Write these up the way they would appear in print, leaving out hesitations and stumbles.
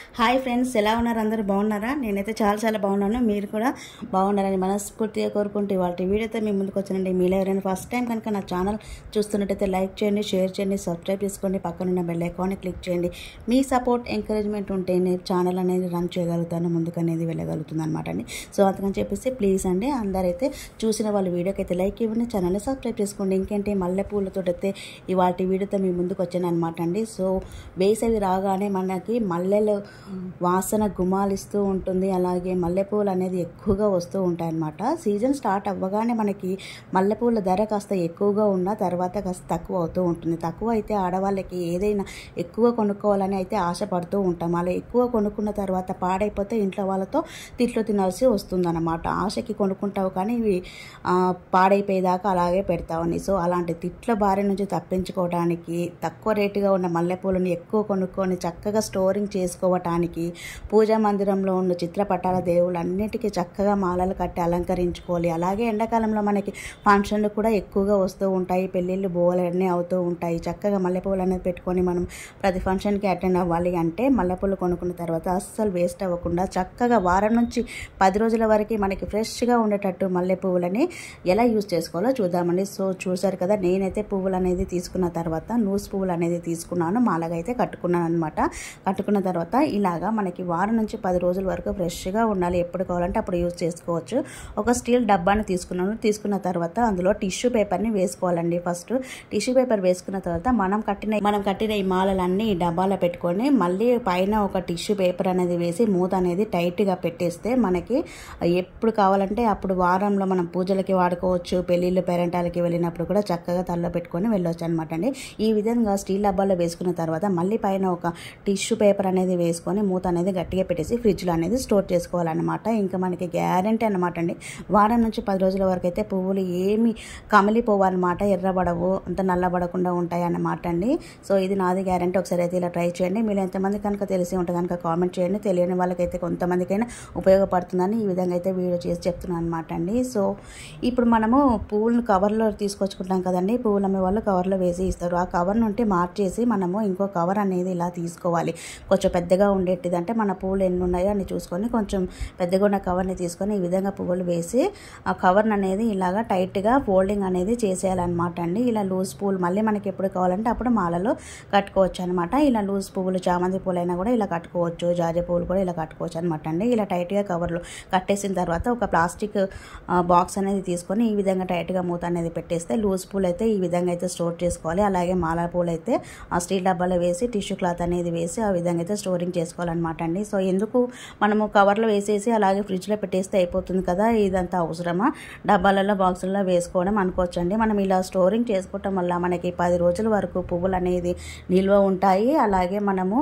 Hi friends, ఎలా ఉన్నారు? అందరూ బాగున్నారా? నేనైతే చాలా బాగున్నాను. మీరు కూడా బాగున్నారని మనస్ఫూర్తిగా కోరుకుంటూ వాళ్ళ వీడియోతో మీ ముందుకు వచ్చానండి. మీలో ఎవరైనా ఫస్ట్ టైం కనుక నా ఛానల్ చూస్తున్నట్టయితే లైక్ చేయండి, షేర్ చేయండి, సబ్స్క్రైబ్ చేసుకోండి, పక్కనున్న బెల్ ఐకాన్ని క్లిక్ చేయండి. మీ సపోర్ట్, ఎంకరేజ్మెంట్ ఉంటే నేను ఛానల్ అనేది రన్ చేయగలుగుతాను, ముందుకు అనేది వెళ్ళగలుగుతుంది అనమాట అండి. సో అందుకని చెప్పేసి ప్లీజ్ అండి, అందరైతే చూసిన వాళ్ళ వీడియోకి అయితే లైక్ ఇవ్వండి, ఛానల్ని సబ్స్క్రైబ్ చేసుకోండి. ఇంకేంటి మల్లెపూలతో అయితే ఇవాళ వీడియోతో మీ ముందుకు వచ్చాను అనమాట అండి. సో వేసవి రాగానే మనకి మల్లెలు వాసన గుమాలిస్తూ ఉంటుంది. అలాగే మల్లెపూలు అనేది ఎక్కువగా వస్తూ ఉంటాయి అన్నమాట. సీజన్ స్టార్ట్ అవ్వగానే మనకి మల్లెపూల ధర కాస్త ఎక్కువగా ఉన్న తర్వాత కాస్త తక్కువ అవుతూ ఉంటుంది. తక్కువ అయితే ఆడవాళ్ళకి ఏదైనా ఎక్కువ కొనుక్కోవాలని అయితే ఆశపడుతూ ఉంటాం. అలా ఎక్కువ కొనుక్కున్న తర్వాత పాడైపోతే ఇంట్లో వాళ్ళతో తిట్లు తినాల్సి వస్తుందన్నమాట. ఆశకి కొనుక్కుంటావు కానీ ఇవి పాడైపోయేదాకా అలాగే పెడతావని. సో అలాంటి తిట్ల బారి నుంచి తప్పించుకోవడానికి తక్కువ రేటుగా ఉన్న మల్లెపూలను ఎక్కువ కొనుక్కొని చక్కగా స్టోరింగ్ చేసుకోవటానికి పూజా మందిరంలో ఉన్న చిత్రపటాల దేవుళ్ళన్నిటికీ చక్కగా మాలలు కట్టి అలంకరించుకోవాలి. అలాగే ఎండాకాలంలో మనకి ఫంక్షన్లు కూడా ఎక్కువగా వస్తూ ఉంటాయి, పెళ్ళిళ్ళు బోలన్నీ అవుతూ ఉంటాయి. చక్కగా మల్లెపూలు అనేది పెట్టుకొని మనం ప్రతి ఫంక్షన్కి అటెండ్ అవ్వాలి అంటే మల్లెపూలు కొనుక్కున్న తర్వాత అస్సలు వేస్ట్ అవ్వకుండా చక్కగా వారం నుంచి 10 రోజుల వరకు మనకి ఫ్రెష్గా ఉండేటట్టు మల్లె పువ్వులని ఎలా యూజ్ చేసుకోవాలో చూద్దామండి. సో చూసారు కదా, నేనైతే పువ్వులు అనేది తీసుకున్న తర్వాత నూస్ పువ్వులు అనేది తీసుకున్నాను, మాలగా అయితే కట్టుకున్నాను అనమాట. కట్టుకున్న తర్వాత ఇలాగా మనకి వారం నుంచి 10 రోజుల వరకు ఫ్రెష్గా ఉండాలి. ఎప్పుడు కావాలంటే అప్పుడు యూజ్ చేసుకోవచ్చు. ఒక స్టీల్ డబ్బాని తీసుకున్నాను. తీసుకున్న తర్వాత అందులో టిష్యూ పేపర్ని వేసుకోవాలండి. ఫస్ట్ టిష్యూ పేపర్ వేసుకున్న తర్వాత మనం కట్టిన ఈ మాలలన్నీ ఈ డబ్బాలో పెట్టుకొని మళ్ళీ పైన ఒక టిష్యూ పేపర్ అనేది వేసి మూత అనేది టైట్గా పెట్టేస్తే మనకి ఎప్పుడు కావాలంటే అప్పుడు వారంలో మనం పూజలకి వాడుకోవచ్చు, పెళ్ళిళ్ళు పేరెంటాలకి వెళ్ళినప్పుడు కూడా చక్కగా తలలో పెట్టుకొని వెళ్ళొచ్చు అనమాట అండి. ఈ విధంగా స్టీల్ డబ్బాలో వేసుకున్న తర్వాత మళ్ళీ పైన ఒక టిష్యూ పేపర్ అనేది వేసుకొని మూత అనేది గట్టిగా పెట్టేసి ఫ్రిడ్జ్లో అనేది స్టోర్ చేసుకోవాలన్నమాట. ఇంకా మనకి గ్యారెంటీ అనమాట అండి. వారం నుంచి 10 రోజుల వరకు అయితే పువ్వులు ఏమి కమిలిపోవన్నమాట, ఎర్రబడవు, అంత నల్లబడకుండా ఉంటాయి అన్నమాట అండి. సో ఇది నాది గ్యారెంటీ. ఒకసారి అయితే ఇలా ట్రై చేయండి. మీరు ఎంతమంది కనుక తెలిసి ఉంటే కనుక కామెంట్ చేయండి. తెలియని వాళ్ళకైతే కొంతమందికైనా ఉపయోగపడుతుందని ఈ విధంగా అయితే వీడియో చేసి చెప్తున్నాను అనమాట అండి. సో ఇప్పుడు మనము పువ్వులను కవర్లో తీసుకొచ్చుకుంటాం కదండి, పువ్వులు అమ్మే వాళ్ళు కవర్లో వేసి ఇస్తారు. ఆ కవర్ నుండి మార్చేసి మనము ఇంకో కవర్ అనేది ఇలా తీసుకోవాలి. కొంచెం పెద్దగా ఉండేటిది, అంటే మన పువ్వులు ఎన్ని ఉన్నాయో అని చూసుకొని కొంచెం పెద్దగా ఉన్న కవర్ని తీసుకొని ఈ విధంగా పువ్వులు వేసి ఆ కవర్ని అనేది ఇలాగా టైట్గా ఫోల్డింగ్ అనేది చేసేయాలన్నమాట అండి. ఇలా లూజ్ పువ్వులు మళ్ళీ మనకి ఎప్పుడు కావాలంటే అప్పుడు మాలలో కట్టుకోవచ్చు అనమాట. ఇలా లూజ్ పువ్వులు, చామంతి పూలైనా కూడా ఇలా కట్టుకోవచ్చు, జాజి పువ్వులు కూడా ఇలా కట్టుకోవచ్చు అనమాట అండి. ఇలా టైట్గా కవర్లో కట్టేసిన తర్వాత ఒక ప్లాస్టిక్ బాక్స్ అనేది తీసుకొని ఈ విధంగా టైట్గా మూత అనేది పెట్టేస్తే లూజ్ పూలు అయితే ఈ విధంగా అయితే స్టోర్ చేసుకోవాలి. అలాగే మాల పూలు అయితే ఆ స్టీల్ డబ్బాలో వేసి టిష్యూ క్లాత్ అనేది వేసి ఆ విధంగా అయితే స్టోరింగ్ చేసుకోవాలన్నమాట అండి. సో ఎందుకు మనము కవర్లో వేసేసి అలాగే ఫ్రిడ్జ్లో పెట్టేస్తే అయిపోతుంది కదా, ఇదంతా అవసరమా డబ్బాలలో బాక్సుల్లో వేసుకోవడం అనుకోవచ్చండి. మనం ఇలా స్టోరింగ్ చేసుకోవటం వల్ల మనకి 10 రోజుల వరకు పువ్వులు అనేది నిల్వ ఉంటాయి. అలాగే మనము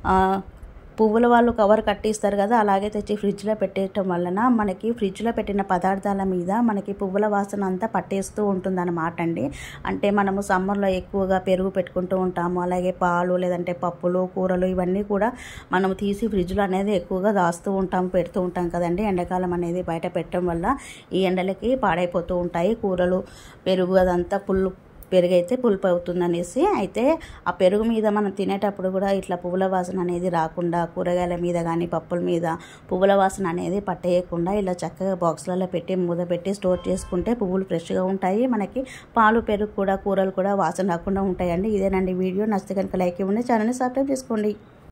పువ్వుల వాళ్ళు కవర్ కట్టిస్తారు కదా, అలాగే తెచ్చి ఫ్రిడ్జ్లో పెట్టేయటం వలన మనకి ఫ్రిడ్జ్లో పెట్టిన పదార్థాల మీద మనకి పువ్వుల వాసన అంతా పట్టేస్తూ ఉంటుందన్నమాట అండి. అంటే మనము సమ్మర్లో ఎక్కువగా పెరుగు పెట్టుకుంటూ ఉంటాము, అలాగే పాలు లేదంటే పప్పులు, కూరలు ఇవన్నీ కూడా మనము తీసి ఫ్రిడ్జ్లో అనేది ఎక్కువగా దాస్తూ ఉంటాము, పెడుతూ ఉంటాం కదండి. ఎండాకాలం అనేది బయట పెట్టడం వల్ల ఈ ఎండలకి పాడైపోతూ ఉంటాయి కూరలు, పెరుగు అదంతా పెరుగు అయితే పులుపు అవుతుందనేసి. అయితే ఆ పెరుగు మీద మనం తినేటప్పుడు కూడా ఇట్లా పువ్వుల వాసన అనేది రాకుండా, కూరగాయల మీద కానీ పప్పుల మీద పువ్వుల వాసన అనేది పట్టేయకుండా ఇలా చక్కగా బాక్స్లలో పెట్టి మూత పెట్టి స్టోర్ చేసుకుంటే పువ్వులు ఫ్రెష్గా ఉంటాయి. మనకి పాలు, పెరుగు కూడా, కూరలు కూడా వాసన రాకుండా ఉంటాయండి. ఇదేనండి వీడియో. నచ్చితే కనుక లైక్ ఇవ్వండి, ఛానల్ని సబ్స్క్రైబ్ చేసుకోండి.